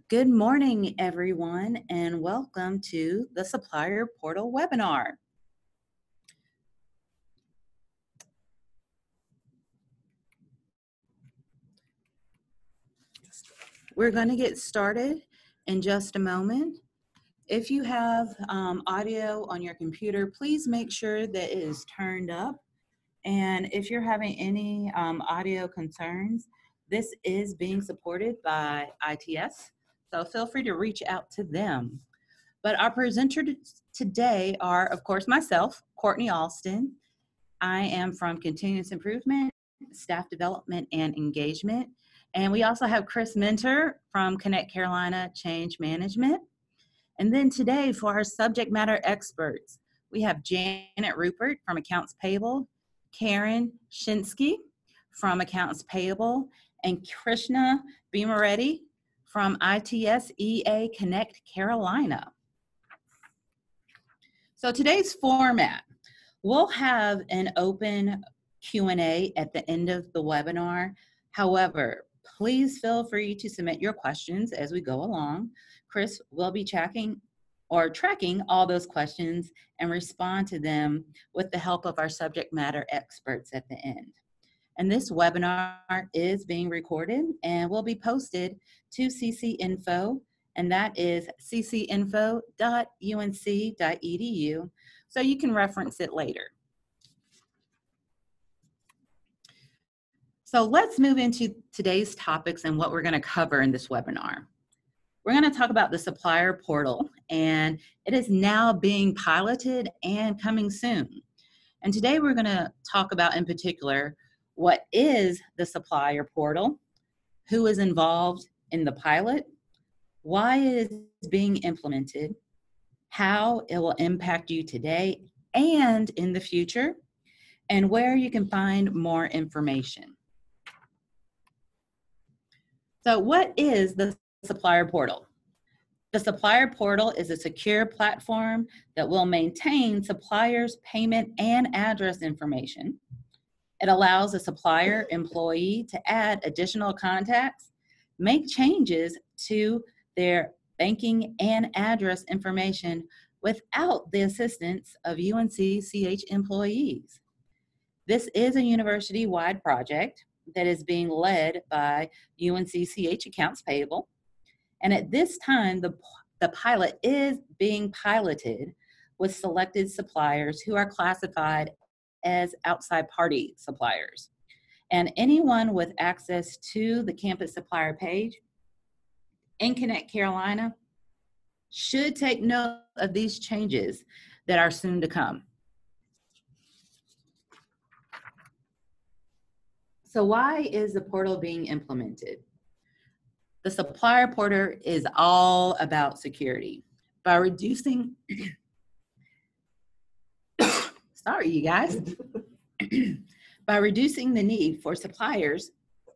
Good morning, everyone, and welcome to the Supplier Portal webinar. We're going to get started in just a moment. If you have audio on your computer, please make sure that it is turned up. And if you're having any audio concerns, this is being supported by ITS, so feel free to reach out to them. But our presenters today are, of course, myself, Courtney Alston. I am from Continuous Improvement, Staff Development and Engagement. And we also have Chris Mentor from Connect Carolina Change Management. And then today for our subject matter experts, we have Janet Rupert from Accounts Payable, Karen Shinsky from Accounts Payable, and Krishna Bhimareddy from ITS EA Connect Carolina. So today's format, we'll have an open Q&A at the end of the webinar. However, please feel free to submit your questions as we go along. Chris will be tracking all those questions and respond to them with the help of our subject matter experts at the end. And this webinar is being recorded and will be posted to CC Info, and that is ccinfo.unc.edu, so you can reference it later. So let's move into today's topics and what we're going to cover in this webinar. We're going to talk about the supplier portal, and it is now being piloted and coming soon. And today we're going to talk about in particular what is the supplier portal, who is involved in the pilot, why it is being implemented, how it will impact you today and in the future, and where you can find more information. So what is the supplier portal? The supplier portal is a secure platform that will maintain suppliers' payment and address information. It allows a supplier employee to add additional contacts, make changes to their banking and address information without the assistance of UNC-CH employees. This is a university-wide project that is being led by UNC-CH Accounts Payable. And at this time, the pilot is being piloted with selected suppliers who are classified as outside party suppliers. And anyone with access to the campus supplier page in Connect Carolina should take note of these changes that are soon to come. So why is the portal being implemented? The supplier portal is all about security. By reducing, sorry you guys, by reducing the need for suppliers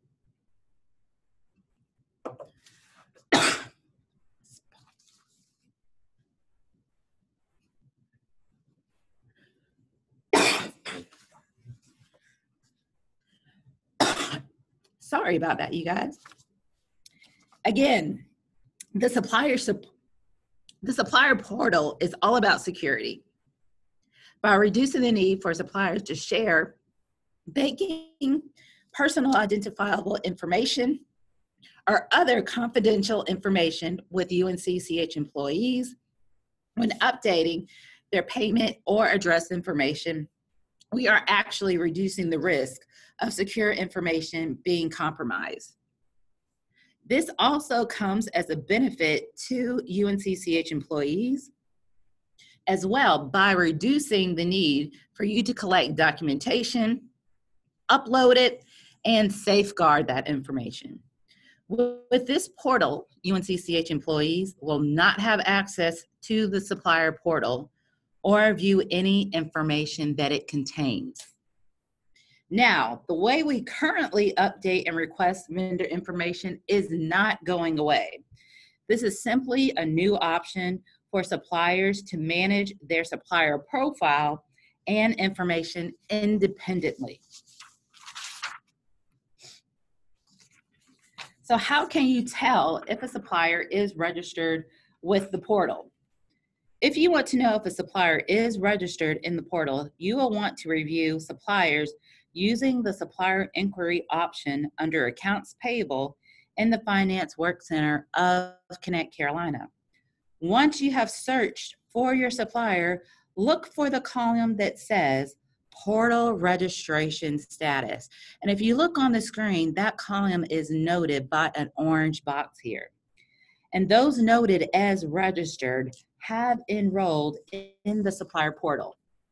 sorry about that, you guys. Again, the supplier portal is all about security. By reducing the need for suppliers to share banking, personal identifiable information, or other confidential information with UNC-CH employees when updating their payment or address information, we are actually reducing the risk of secure information being compromised. This also comes as a benefit to UNC-CH employees as well by reducing the need for you to collect documentation, upload it, and safeguard that information. With this portal, UNC-CH employees will not have access to the supplier portal or view any information that it contains. Now, the way we currently update and request vendor information is not going away. This is simply a new option for suppliers to manage their supplier profile and information independently. So how can you tell if a supplier is registered with the portal? If you want to know if a supplier is registered in the portal, you will want to review suppliers using the supplier inquiry option under accounts payable in the Finance Work Center of Connect Carolina. Once you have searched for your supplier, look for the column that says portal registration status. And if you look on the screen, that column is noted by an orange box here. And those noted as registered have enrolled in the supplier portal.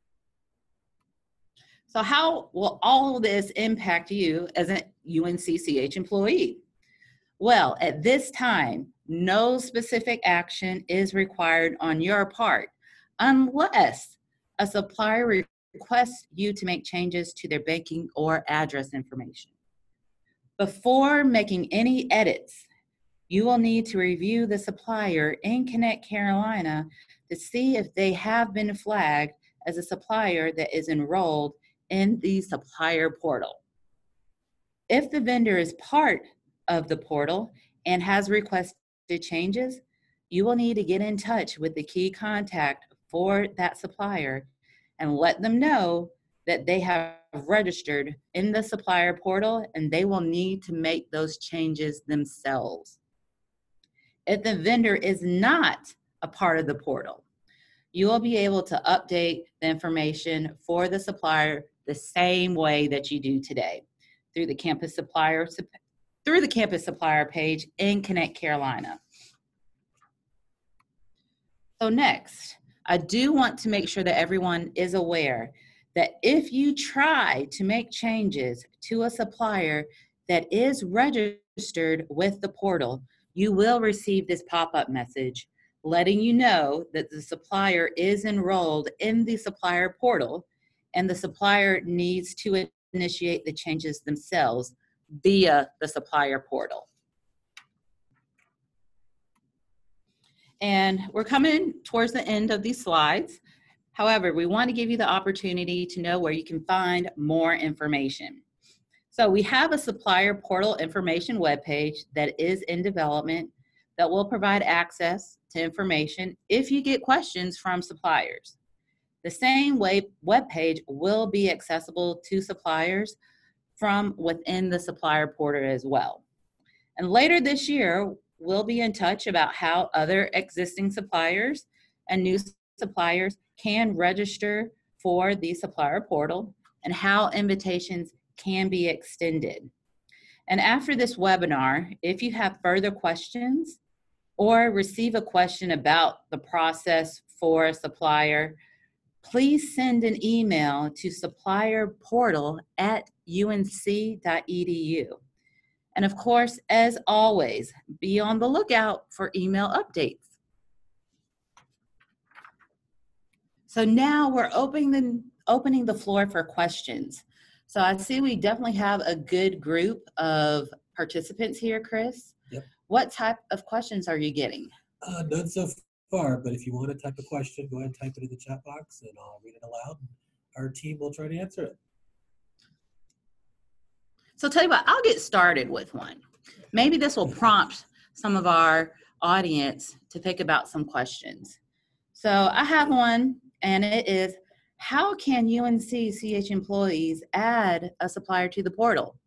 So how will all of this impact you as a UNCCH employee? Well, at this time, no specific action is required on your part unless a supplier requests you to make changes to their banking or address information. Before making any edits, you will need to review the supplier in Connect Carolina to see if they have been flagged as a supplier that is enrolled in the supplier portal. If the vendor is part of the portal and has requested changes, you will need to get in touch with the key contact for that supplier and let them know that they have registered in the supplier portal and they will need to make those changes themselves. If the vendor is not a part of the portal, you will be able to update the information for the supplier the same way that you do today through the campus supplier page in Connect Carolina. So next, I do want to make sure that everyone is aware that if you try to make changes to a supplier that is registered with the portal, you will receive this pop-up message letting you know that the supplier is enrolled in the supplier portal and the supplier needs to initiate the changes themselves via the supplier portal. And we're coming towards the end of these slides. However, we want to give you the opportunity to know where you can find more information. So we have a supplier portal information webpage that is in development that will provide access to information if you get questions from suppliers. The same webpage will be accessible to suppliers from within the supplier portal as well. And later this year, we'll be in touch about how other existing suppliers and new suppliers can register for the supplier portal and how invitations can be extended. And after this webinar, if you have further questions or receive a question about the process for a supplier, please send an email to supplierportal@unc.edu. And of course, as always, be on the lookout for email updates. So now we're opening the floor for questions. So I see we definitely have a good group of participants here, Chris. Yep. What type of questions are you getting? None so far, but if you want to type a question, go ahead and type it in the chat box and I'll read it aloud. Our team will try to answer it. So tell you what, I'll get started with one. Maybe this will prompt some of our audience to think about some questions. So I have one, and it is, how can UNCCH employees add a supplier to the portal?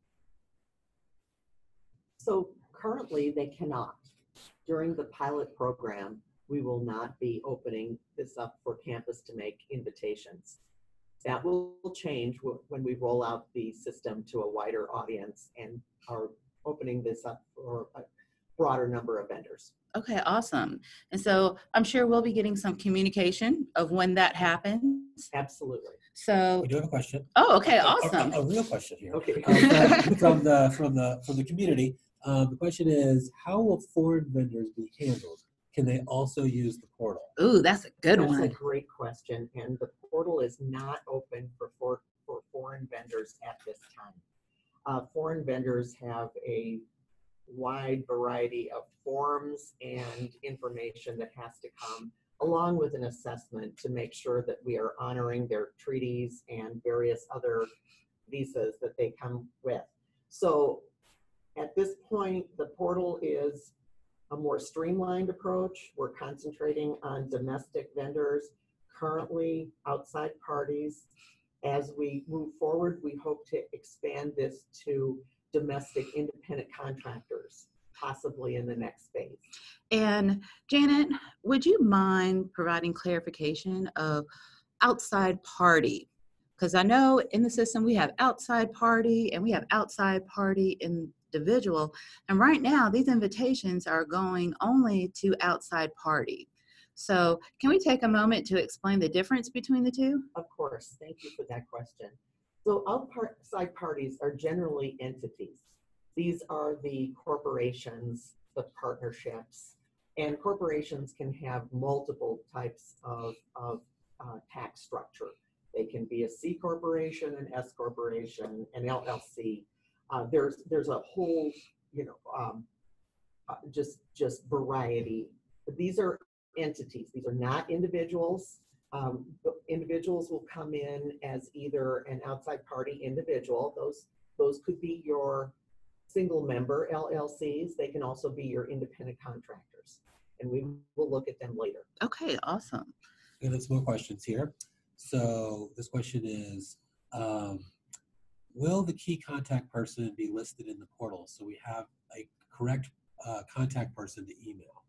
So currently they cannot. During the pilot program, we will not be opening this up for campus to make invitations. That will change when we roll out the system to a wider audience and are opening this up for a broader number of vendors. Okay, awesome. And so I'm sure we'll be getting some communication of when that happens. Absolutely. So We do have a question. Oh, okay, awesome. A real question here. Okay. From the community. The question is, how will foreign vendors be handled? Can they also use the portal? Ooh, that's a good one. That's a great question. And the portal is not open for foreign vendors at this time. Foreign vendors have a wide variety of forms and information that has to come along with an assessment to make sure that we are honoring their treaties and various other visas that they come with. So At this point, the portal is a more streamlined approach. We're concentrating on domestic vendors, currently outside parties. As we move forward, we hope to expand this to domestic independent contractors, possibly in the next phase. And Janet, would you mind providing clarification of outside party? Because I know in the system we have outside party and we have outside party individual. And right now these invitations are going only to outside party. So can we take a moment to explain the difference between the two? Of course, thank you for that question. So outside parties are generally entities. These are the corporations, the partnerships, and corporations can have multiple types of tax structure. They can be a C corporation, an S corporation, an LLC. There's a whole, just variety. But these are entities. These are not individuals. Individuals will come in as either an outside party individual. Those could be your single member LLCs. They can also be your independent contractors. And we will look at them later. Okay, awesome. And there's more questions here. So this question is, will the key contact person be listed in the portal so we have a correct contact person to email?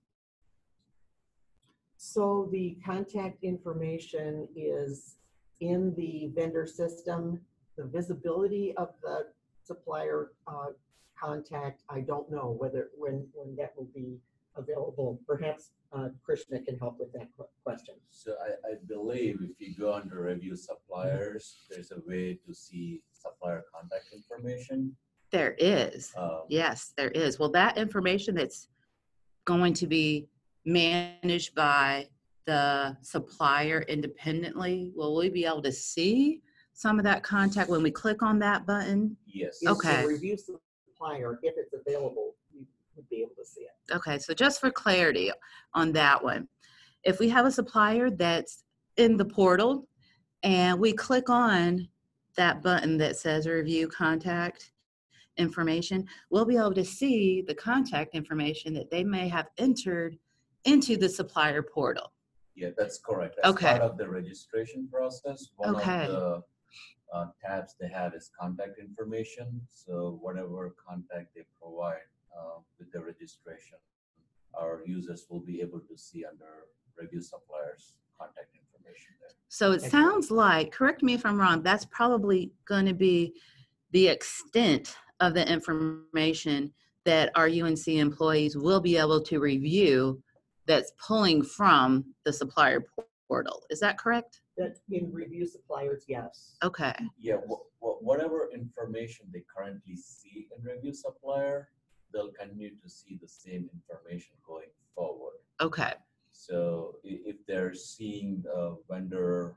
So the contact information is in the vendor system. The visibility of the supplier contact, I don't know when that will be available. Perhaps Krishna can help with that question. So I believe if you go under review suppliers, there's a way to see supplier contact information. There is. Yes, there is. Well, that information that's going to be managed by the supplier independently, will we be able to see some of that contact when we click on that button? Yes. Is Okay. the review supplier, if it's available, you would be able to see it. Okay, so just for clarity on that one, if we have a supplier that's in the portal and we click on that button that says review contact information, we'll be able to see the contact information that they may have entered into the supplier portal. Yeah, that's correct. As Okay. part of the registration process, one Okay. of the tabs they have is contact information. So whatever contact they provide with the registration, our users will be able to see under review suppliers contact information there. So it sounds like, correct me if I'm wrong, that's probably going to be the extent of the information that our UNC employees will be able to review that's pulling from the supplier portal. Is that correct? That in review suppliers, yes. Okay. Yeah, whatever information they currently see in review supplier, they'll continue to see the same information going forward. Okay. So if they're seeing vendor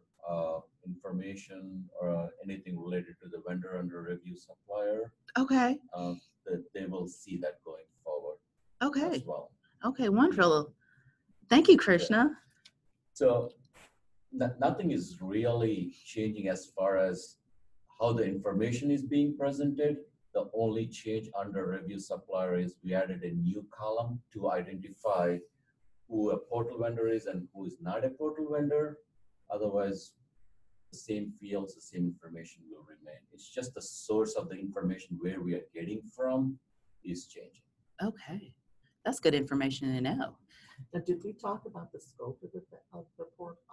information or anything related to the vendor under review supplier, Okay. that they will see that going forward Okay. as well. Okay. Wonderful. Thank you, Krishna. So nothing is really changing as far as how the information is being presented. The only change under review supplier is we added a new column to identify who a portal vendor is and who is not a portal vendor. Otherwise, the same fields, the same information will remain. It's just the source of the information where we are getting from is changing. Okay. That's good information to know. Now, did we talk about the scope of the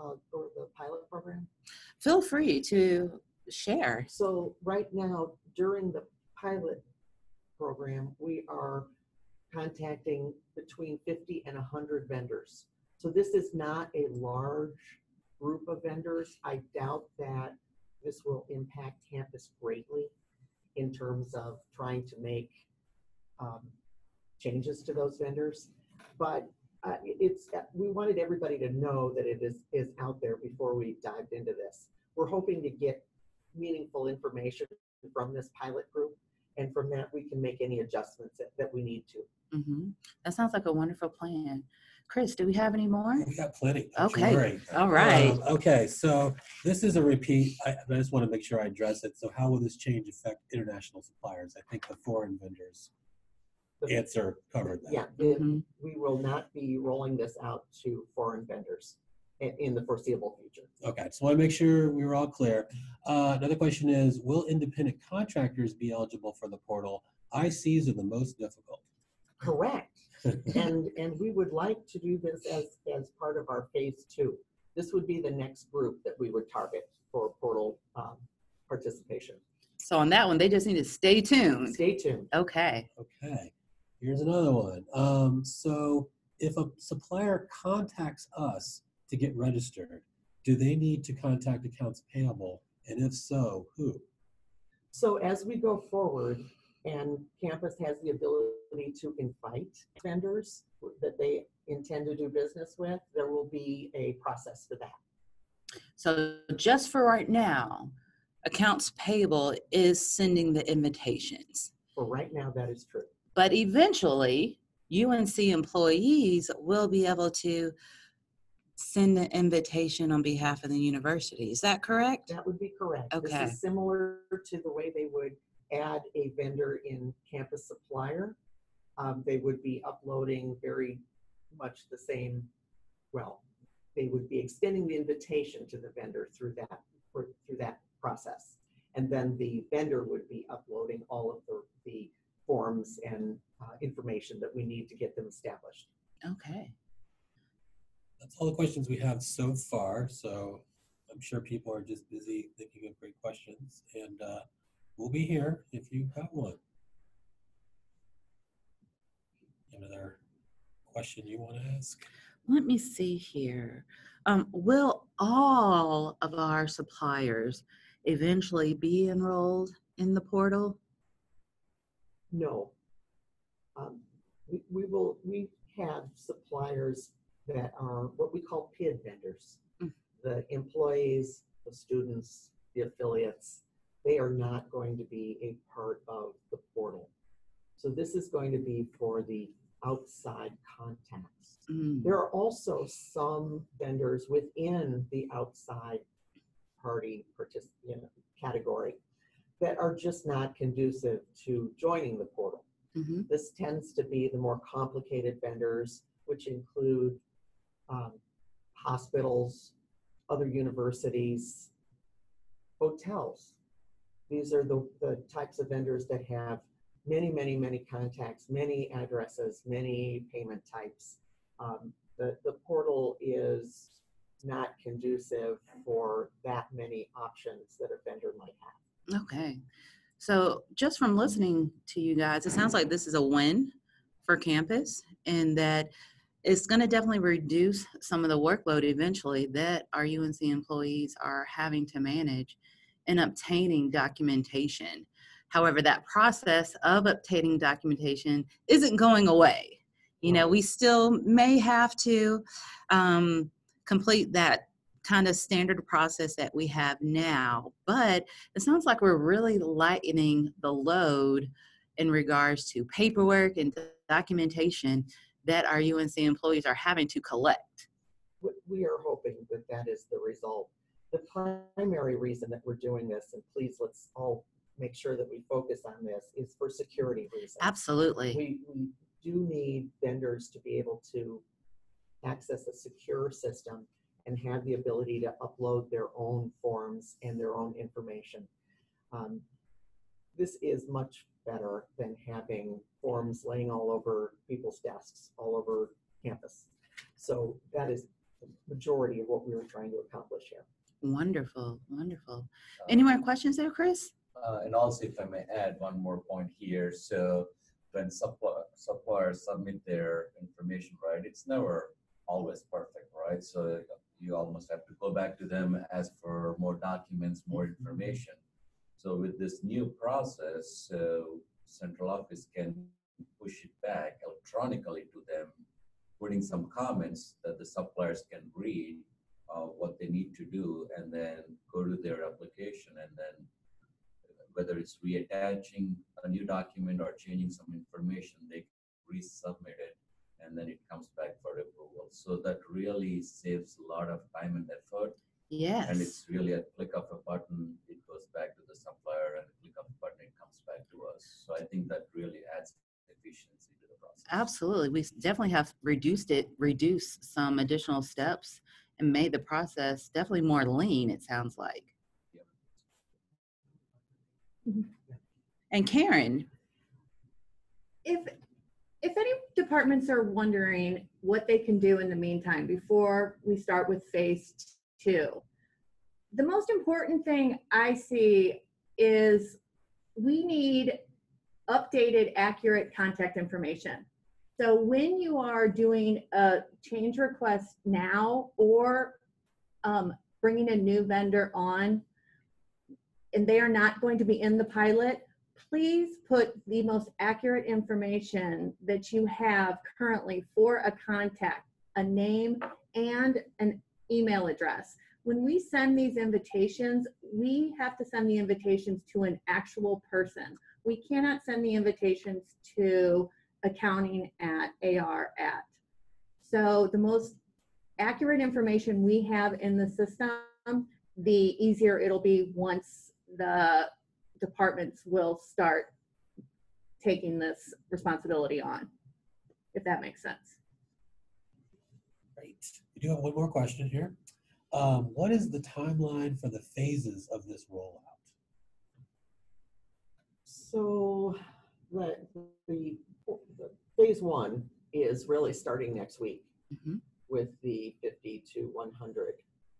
pilot program? Feel free to share. So right now, during the pilot program, we are contacting between 50 and 100 vendors. So this is not a large group of vendors. I doubt that this will impact campus greatly in terms of trying to make changes to those vendors. But we wanted everybody to know that it is out there before we dived into this. We're hoping to get meaningful information from this pilot group, and from that we can make any adjustments that we need to. Mm-hmm. That sounds like a wonderful plan. Chris, do we have any more? We got plenty. Okay. All right. Okay, so this is a repeat. I just want to make sure I address it. So how will this change affect international suppliers? I think the foreign vendors answer covered that. Yeah, Mhm. we will not be rolling this out to foreign vendors in the foreseeable future. Okay, so I want to make sure we were all clear. Another question is, will independent contractors be eligible for the portal? ICs are the most difficult. Correct. And we would like to do this as part of our phase 2. This would be the next group that we would target for portal participation. So on that one, they just need to stay tuned. Stay tuned. Okay. Okay, here's another one. So if a supplier contacts us to get registered, do they need to contact accounts payable? And if so, who? So as we go forward and campus has the ability to invite vendors that they intend to do business with, there will be a process for that. So just for right now, accounts payable is sending the invitations. For right now, that is true. But eventually, UNC employees will be able to send the invitation on behalf of the university. Is that correct? That would be correct. Okay. This is similar to the way they would add a vendor in Campus Supplier. They would be uploading very much the same, well, they would be extending the invitation to the vendor through that process. And then the vendor would be uploading all of the forms and information that we need to get them established. Okay. That's all the questions we have so far. So I'm sure people are just busy thinking of great questions, and we'll be here if you've got one. Another question you want to ask? Let me see here. Will all of our suppliers eventually be enrolled in the portal? No. We have suppliers that are what we call PID vendors. Mm. The employees, the students, the affiliates, they are not going to be a part of the portal. So this is going to be for the outside contacts. Mm. There are also some vendors within the outside party category that are just not conducive to joining the portal. Mhm. This tends to be the more complicated vendors, which include hospitals, other universities, hotels. These are the types of vendors that have many contacts, many addresses, many payment types. The portal is not conducive for that many options that a vendor might have. Okay. So just from listening to you guys, it sounds like this is a win for campus, and that it's going to definitely reduce some of the workload eventually that our UNC employees are having to manage in obtaining documentation. However, that process of obtaining documentation isn't going away. You know, we still may have to complete that kind of standard process that we have now, but it sounds like we're really lightening the load in regards to paperwork and documentation that our UNC employees are having to collect. We are hoping that that is the result. The primary reason that we're doing this, and please let's all make sure that we focus on this, is for security reasons. Absolutely. We do need vendors to be able to access a secure system and have the ability to upload their own forms and their own information. This is much better than having forms laying all over people's desks, all over campus. So that is the majority of what we were trying to accomplish here. Wonderful, wonderful. Any more questions there, Chris? And also, if I may add one more point here. So when suppliers submit their information, right, it's never always perfect, right? So you almost have to go back to them, ask for more documents, more information. So with this new process, central office can push it back electronically to them, putting some comments that the suppliers can read what they need to do, and then go to their application, and then whether it's reattaching a new document or changing some information, they resubmit it, and then it comes back for approval. So that really saves a lot of time and effort. Yes. And it's really a click of a button, it goes back to the supplier, and a click of a button, it comes back to us. So I think that really adds efficiency process. Absolutely. We definitely have reduced some additional steps and made the process definitely more lean, it sounds like. Yep. And Karen, If any departments are wondering what they can do in the meantime before we start with phase 2, the most important thing I see is we need updated, accurate contact information. So when you are doing a change request now or bringing a new vendor on and they are not going to be in the pilot, please put the most accurate information that you have currently for a contact, a name and an email address. When we send these invitations, we have to send the invitations to an actual person. We cannot send the invitations to accounting at AR at. So the most accurate information we have in the system, the easier it'll be once the departments will start taking this responsibility on, if that makes sense. Great. We do have one more question here. What is the timeline for the phases of this rollout? So the phase 1 is really starting next week Mhm. with the 50 to 100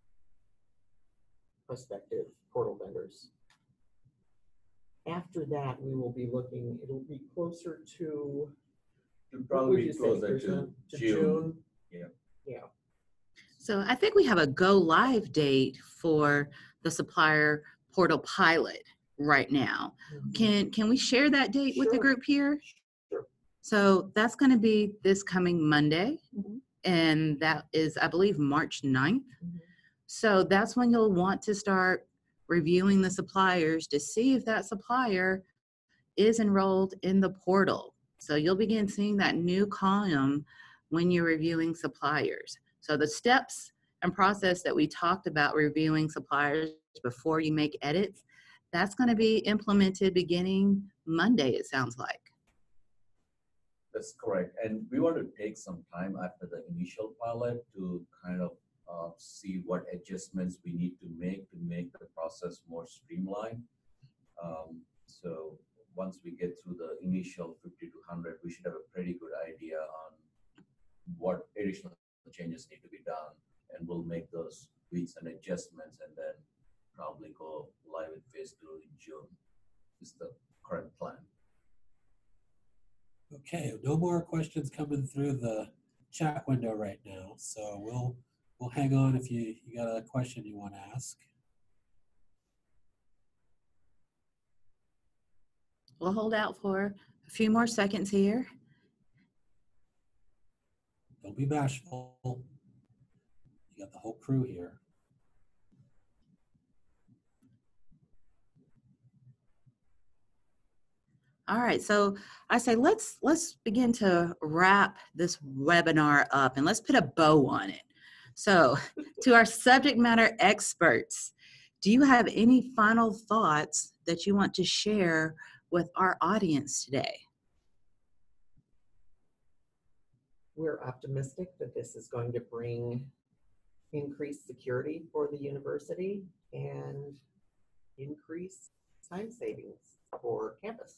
prospective portal vendors. After that, we will be looking, it'll be closer to, It'll what probably would be you say, closer Krishna? to June. Yeah. Yeah. so I think we have a go live date for the supplier portal pilot right now. Can we share that date with the Sure. group here? Sure. So that's going to be this coming Monday. Mhm. And that is, I believe, March 9th. Mhm. So that's when you'll want to start reviewing the suppliers to see if that supplier is enrolled in the portal. So you'll begin seeing that new column when you're reviewing suppliers. So the steps and process that we talked about reviewing suppliers before you make edits, that's going to be implemented beginning Monday, it sounds like. That's correct. And we want to take some time after the initial pilot to kind of see what adjustments we need to make the process more streamlined. So once we get through the initial 50 to 100, we should have a pretty good idea on what additional changes need to be done. And we'll make those tweaks and adjustments and then probably go live with phase 2 in June is the current plan. Okay, no more questions coming through the chat window right now. So we'll hang on if you got a question you want to ask. We'll hold out for a few more seconds here. Don't be bashful. You got the whole crew here. All right, so I say let's begin to wrap this webinar up and let's put a bow on it. So to our subject matter experts, do you have any final thoughts that you want to share with our audience today? We're optimistic that this is going to bring increased security for the university and increase time savings for campus.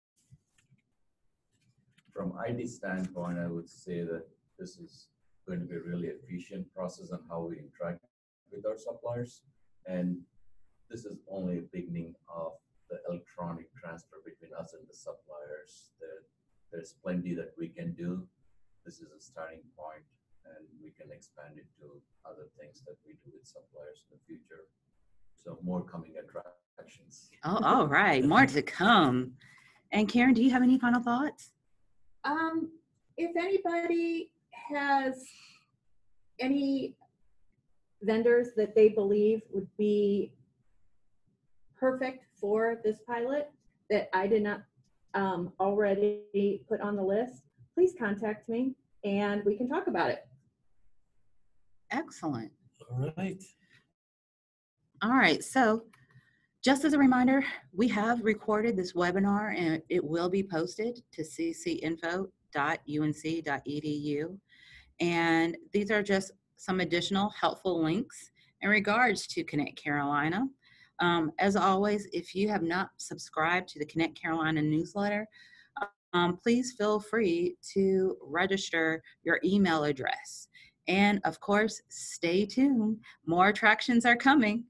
From IT standpoint, I would say that this is going to be a really efficient process on how we interact with our suppliers. And this is only a beginning of the electronic transfer between us and the suppliers. There's plenty that we can do. This is a starting point, and we can expand it to other things that we do with suppliers in the future. So more coming attractions. Oh, all right, more to come. And Karen, do you have any final thoughts? If anybody has any vendors that they believe would be perfect for this pilot that I did not already put on the list, please contact me and we can talk about it. Excellent. All right. All right, so Just as a reminder, we have recorded this webinar and it will be posted to ccinfo.unc.edu. And these are just some additional helpful links in regards to Connect Carolina. As always, if you have not subscribed to the Connect Carolina newsletter, please feel free to register your email address. And of course, stay tuned. More attractions are coming.